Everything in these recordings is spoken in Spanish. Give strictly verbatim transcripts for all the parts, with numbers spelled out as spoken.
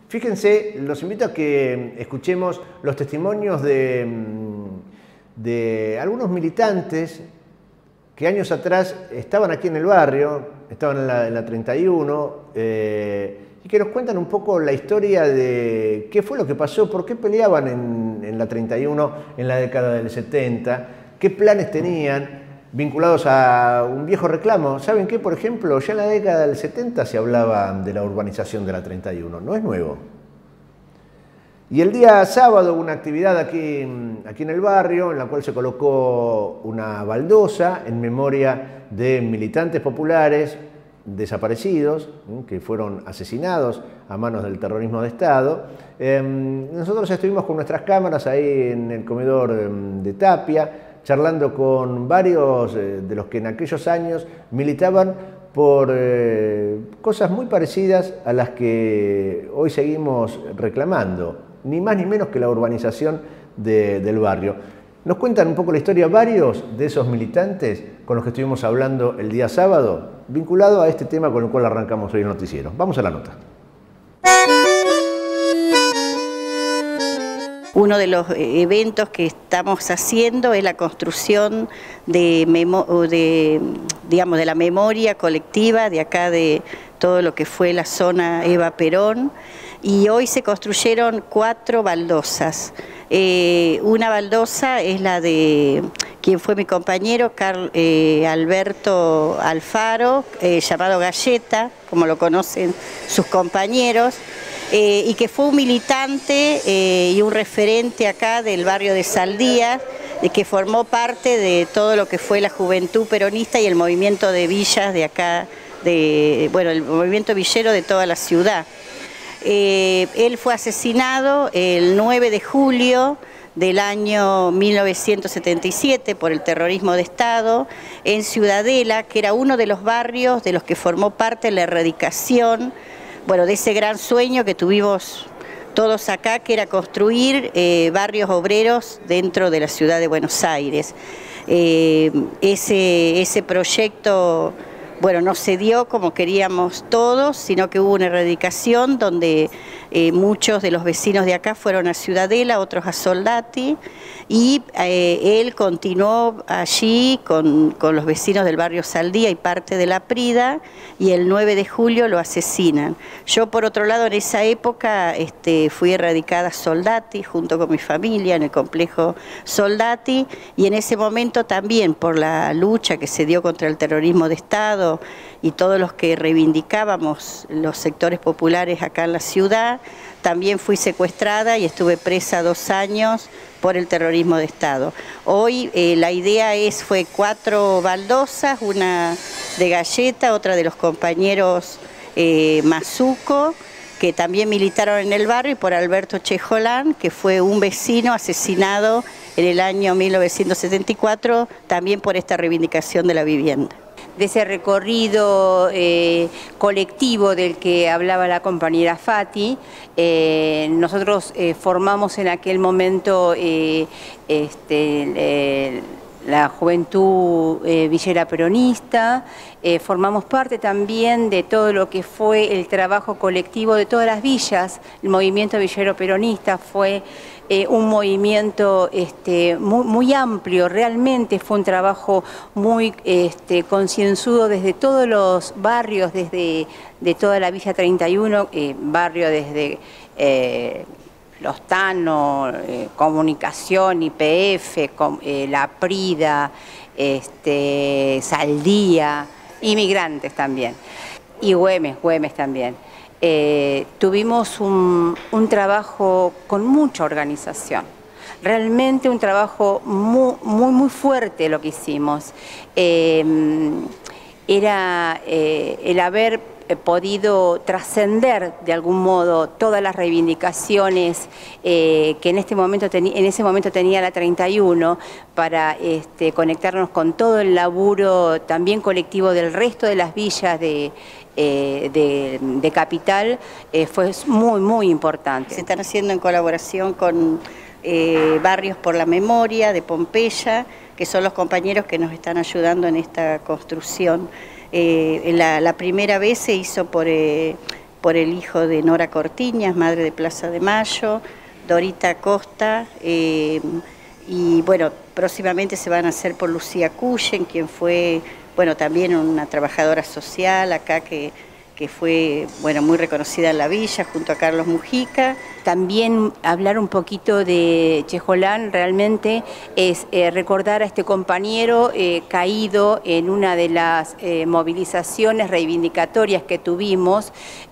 Fíjense, los invito a que escuchemos los testimonios de, de algunos militantes que años atrás estaban aquí en el barrio, estaban en la, en la treinta y uno, eh, y que nos cuentan un poco la historia de qué fue lo que pasó, por qué peleaban en, en la treinta y uno en la década del setenta, qué planes tenían vinculados a un viejo reclamo. ¿Saben qué? Por ejemplo, ya en la década del setenta se hablaba de la urbanización de la treinta y uno, no es nuevo. Y el día sábado hubo una actividad aquí, aquí en el barrio en la cual se colocó una baldosa en memoria de militantes populares desaparecidos, que fueron asesinados a manos del terrorismo de Estado. Eh, nosotros estuvimos con nuestras cámaras ahí en el comedor de Tapia, charlando con varios de los que en aquellos años militaban por eh, cosas muy parecidas a las que hoy seguimos reclamando, ni más ni menos que la urbanización de, del barrio. Nos cuentan un poco la historia varios de esos militantes con los que estuvimos hablando el día sábado, vinculado a este tema con el cual arrancamos hoy el noticiero. Vamos a la nota. Uno de los eventos que estamos haciendo es la construcción de, de, digamos, de la memoria colectiva de acá de todo lo que fue la zona Eva Perón, y hoy se construyeron cuatro baldosas. Eh, una baldosa es la de quien fue mi compañero, Carl, eh, Alberto Alfaro, eh, llamado Galleta, como lo conocen sus compañeros. Eh, y que fue un militante eh, y un referente acá del barrio de Saldías, de que formó parte de todo lo que fue la juventud peronista y el movimiento de villas de acá, de, bueno, el movimiento villero de toda la ciudad. Eh, él fue asesinado el nueve de julio del año mil novecientos setenta y siete por el terrorismo de Estado en Ciudadela, que era uno de los barrios de los que formó parte de la erradicación, bueno, de ese gran sueño que tuvimos todos acá, que era construir eh, barrios obreros dentro de la ciudad de Buenos Aires. Eh, ese, ese proyecto, bueno, no se dio como queríamos todos, sino que hubo una erradicación donde eh, muchos de los vecinos de acá fueron a Ciudadela, otros a Soldati, y eh, él continuó allí con, con los vecinos del barrio Saldía y parte de la Prida, y el nueve de julio lo asesinan. Yo, por otro lado, en esa época este, fui erradicada a Soldati junto con mi familia en el complejo Soldati, y en ese momento también por la lucha que se dio contra el terrorismo de Estado y todos los que reivindicábamos los sectores populares acá en la ciudad, también fui secuestrada y estuve presa dos años por el terrorismo de Estado. Hoy eh, la idea es, fue cuatro baldosas, una de Galleta, otra de los compañeros eh, Mazuco, que también militaron en el barrio, y por Alberto Chejolán, que fue un vecino asesinado en el año mil novecientos setenta y cuatro, también por esta reivindicación de la vivienda. De ese recorrido eh, colectivo del que hablaba la compañera Fati, eh, nosotros eh, formamos en aquel momento eh, este, eh, la Juventud eh, Villera Peronista, eh, formamos parte también de todo lo que fue el trabajo colectivo de todas las villas. El movimiento villero peronista fue eh, un movimiento este, muy, muy amplio, realmente fue un trabajo muy este, concienzudo desde todos los barrios, desde de toda la Villa treinta y uno, eh, barrio desde eh, Los Tano, eh, Comunicación, Y P F, com, eh, La Prida, este, Saldía, Inmigrantes también, y Güemes, Güemes también. Eh, tuvimos un, un trabajo con mucha organización, realmente un trabajo muy, muy, muy fuerte lo que hicimos. Eh, era eh, el haber podido trascender de algún modo todas las reivindicaciones eh, que en, este momento en ese momento tenía la treinta y uno, para este, conectarnos con todo el laburo también colectivo del resto de las villas de, eh, de, de Capital, eh, fue muy, muy importante. Se están haciendo en colaboración con eh, Barrios por la Memoria de Pompeya, que son los compañeros que nos están ayudando en esta construcción. Eh, la, la primera vez se hizo por, eh, por el hijo de Nora Cortiñas, madre de Plaza de Mayo, Dorita Costa, eh, y bueno, próximamente se van a hacer por Lucía Cullen, quien fue, bueno, también una trabajadora social acá que, que fue, bueno, muy reconocida en la villa, junto a Carlos Mujica. También hablar un poquito de Chejolán realmente es eh, recordar a este compañero eh, caído en una de las eh, movilizaciones reivindicatorias que tuvimos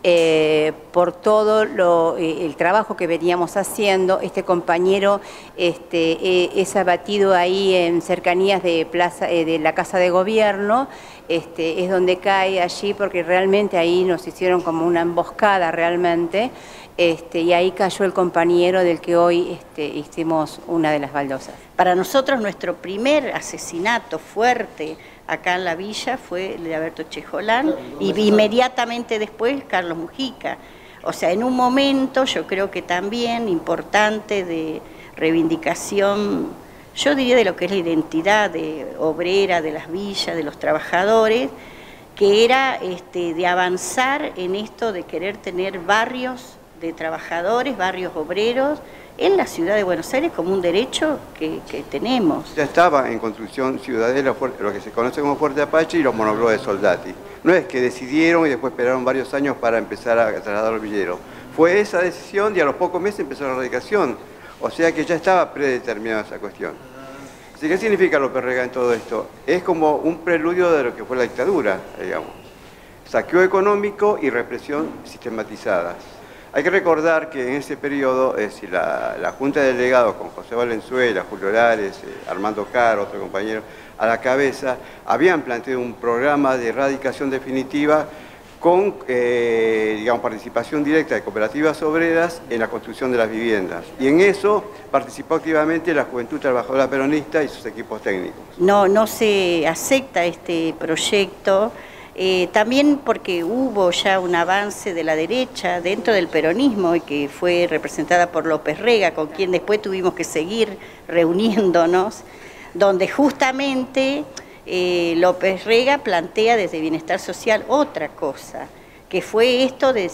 eh, por todo lo, eh, el trabajo que veníamos haciendo. Este compañero este, eh, es abatido ahí en cercanías de, plaza, eh, de la Casa de Gobierno. Este, es donde cae allí porque realmente ahí nos hicieron como una emboscada realmente. Este, y ahí cayó el compañero del que hoy este, hicimos una de las baldosas. Para nosotros nuestro primer asesinato fuerte acá en la villa fue el de Alberto Chejolán y inmediatamente después Carlos Mujica. O sea, en un momento yo creo que también importante de reivindicación, yo diría de lo que es la identidad de obrera de las villas, de los trabajadores, que era este, de avanzar en esto de querer tener barrios de trabajadores, barrios obreros, en la ciudad de Buenos Aires como un derecho que, que tenemos. Ya estaba en construcción Ciudadela, lo que se conoce como Fuerte Apache y los monoblocks de Soldati. No es que decidieron y después esperaron varios años para empezar a trasladar el villero. Fue esa decisión y a los pocos meses empezó la erradicación. O sea que ya estaba predeterminada esa cuestión. Así, ¿qué significa López Rega en todo esto? Es como un preludio de lo que fue la dictadura, digamos. Saqueo económico y represión sistematizadas. Hay que recordar que en ese periodo, es decir, la, la Junta de Delegados con José Valenzuela, Julio Lares, eh, Armando Caro, otro compañero, a la cabeza, habían planteado un programa de erradicación definitiva con eh, digamos, participación directa de cooperativas obreras en la construcción de las viviendas. Y en eso participó activamente la Juventud Trabajadora Peronista y sus equipos técnicos. No, no se acepta este proyecto. Eh, también porque hubo ya un avance de la derecha dentro del peronismo y que fue representada por López Rega, con quien después tuvimos que seguir reuniéndonos, donde justamente eh, López Rega plantea desde Bienestar Social otra cosa, que fue esto de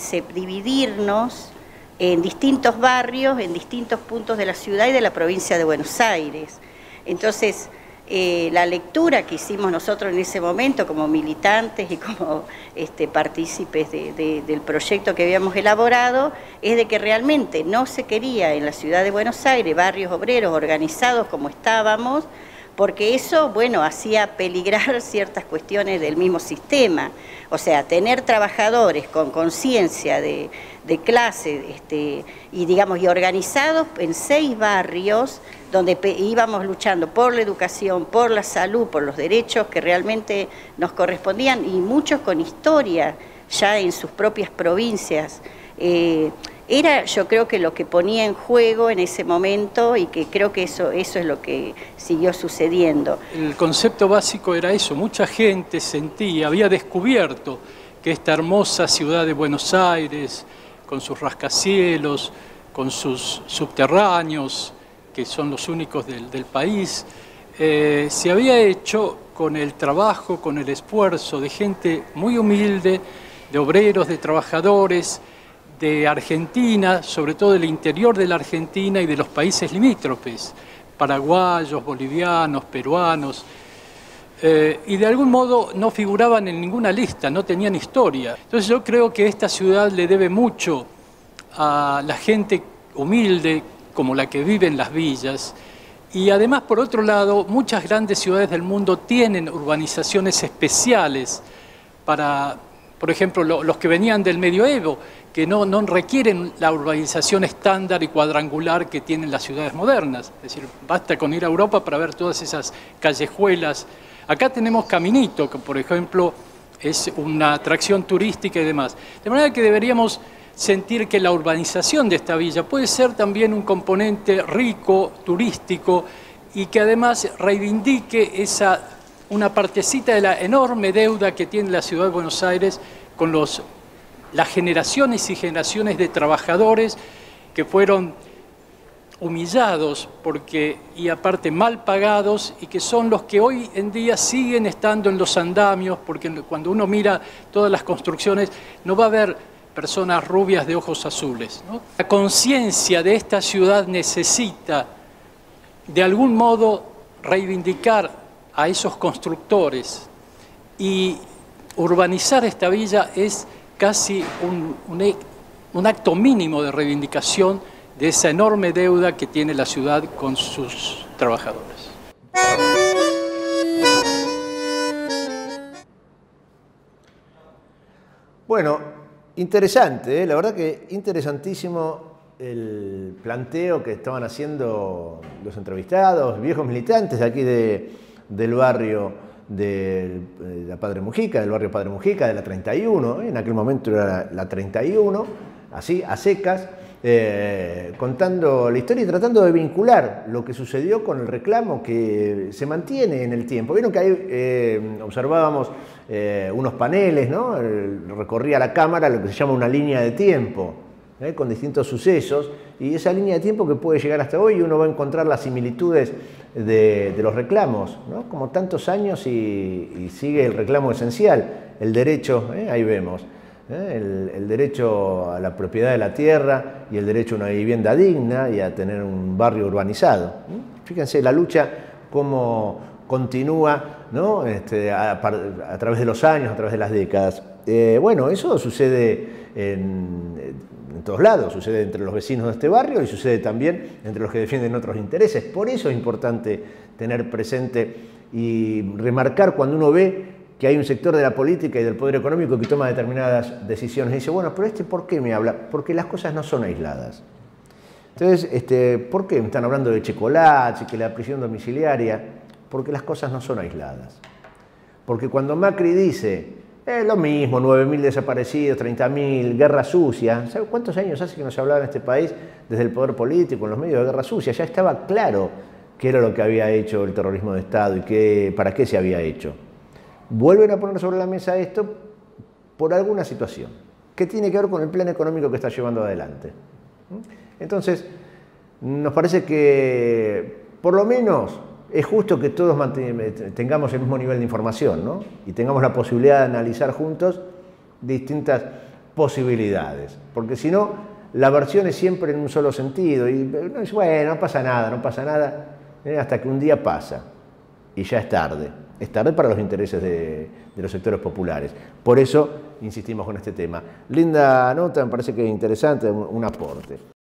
dividirnos en distintos barrios, en distintos puntos de la ciudad y de la provincia de Buenos Aires. Entonces, Eh, la lectura que hicimos nosotros en ese momento como militantes y como este, partícipes de, de, del proyecto que habíamos elaborado es de que realmente no se quería en la ciudad de Buenos Aires barrios obreros organizados como estábamos, porque eso, bueno, hacía peligrar ciertas cuestiones del mismo sistema. O sea, tener trabajadores con conciencia de, de clase este, y, digamos, y organizados en seis barrios donde íbamos luchando por la educación, por la salud, por los derechos que realmente nos correspondían, y muchos con historia ya en sus propias provincias. Eh, era, yo creo que lo que ponía en juego en ese momento, y que creo que eso, eso es lo que siguió sucediendo. El concepto básico era eso, mucha gente sentía, había descubierto que esta hermosa ciudad de Buenos Aires, con sus rascacielos, con sus subterráneos, que son los únicos del, del país, eh, se había hecho con el trabajo, con el esfuerzo de gente muy humilde, de obreros, de trabajadores, de Argentina, sobre todo del interior de la Argentina y de los países limítrofes, paraguayos, bolivianos, peruanos, eh, y de algún modo no figuraban en ninguna lista, no tenían historia. Entonces yo creo que esta ciudad le debe mucho a la gente humilde, como la que vive en las villas, y además, por otro lado, muchas grandes ciudades del mundo tienen urbanizaciones especiales para, por ejemplo, lo, los que venían del medioevo, que no, no requieren la urbanización estándar y cuadrangular que tienen las ciudades modernas. Es decir, basta con ir a Europa para ver todas esas callejuelas. Acá tenemos Caminito, que por ejemplo es una atracción turística y demás. De manera que deberíamos sentir que la urbanización de esta villa puede ser también un componente rico, turístico, y que además reivindique esa, una partecita de la enorme deuda que tiene la ciudad de Buenos Aires con los, las generaciones y generaciones de trabajadores que fueron humillados porque, y aparte mal pagados, y que son los que hoy en día siguen estando en los andamios, porque cuando uno mira todas las construcciones no va a ver personas rubias de ojos azules, ¿no? La conciencia de esta ciudad necesita, de algún modo, reivindicar a esos constructores, y urbanizar esta villa es casi un, un, un acto mínimo de reivindicación de esa enorme deuda que tiene la ciudad con sus trabajadores. Bueno, interesante, ¿eh? La verdad que interesantísimo el planteo que estaban haciendo los entrevistados, viejos militantes de aquí de, del barrio de la Padre Mujica, del barrio Padre Mujica, de la treinta y uno, ¿eh? En aquel momento era la, la treinta y uno, así, a secas, eh, contando la historia y tratando de vincular lo que sucedió con el reclamo que se mantiene en el tiempo. Vieron que ahí eh, observábamos eh, unos paneles, ¿no? Recorría la cámara lo que se llama una línea de tiempo, ¿eh? Con distintos sucesos, y esa línea de tiempo que puede llegar hasta hoy, uno va a encontrar las similitudes de, de los reclamos, ¿no? Como tantos años, y, y sigue el reclamo esencial, el derecho, ¿eh? Ahí vemos. ¿Eh? El, el derecho a la propiedad de la tierra y el derecho a una vivienda digna y a tener un barrio urbanizado. ¿Eh? Fíjense la lucha cómo continúa, ¿no? este, a, a través de los años, a través de las décadas. Eh, bueno, eso sucede en, en todos lados, sucede entre los vecinos de este barrio y sucede también entre los que defienden otros intereses. Por eso es importante tener presente y remarcar cuando uno ve que hay un sector de la política y del poder económico que toma determinadas decisiones. Y dice, bueno, pero este, ¿por qué me habla? Porque las cosas no son aisladas. Entonces, este, ¿por qué me están hablando de chocolates y que la prisión domiciliaria? Porque las cosas no son aisladas. Porque cuando Macri dice, es lo mismo, nueve mil desaparecidos, treinta mil, guerra sucia, ¿sabe cuántos años hace que no se hablaba en este país desde el poder político, en los medios de guerra sucia? Ya estaba claro qué era lo que había hecho el terrorismo de Estado y qué, para qué se había hecho. Vuelven a poner sobre la mesa esto por alguna situación que tiene que ver con el plan económico que está llevando adelante. Entonces, nos parece que por lo menos es justo que todos tengamos el mismo nivel de información, ¿no? Y tengamos la posibilidad de analizar juntos distintas posibilidades, porque si no, la versión es siempre en un solo sentido y bueno, no pasa nada, no pasa nada, ¿eh? Hasta que un día pasa y ya es tarde. Es tarde para los intereses de, de los sectores populares. Por eso insistimos con este tema. Linda nota, me parece que es interesante, un, un aporte.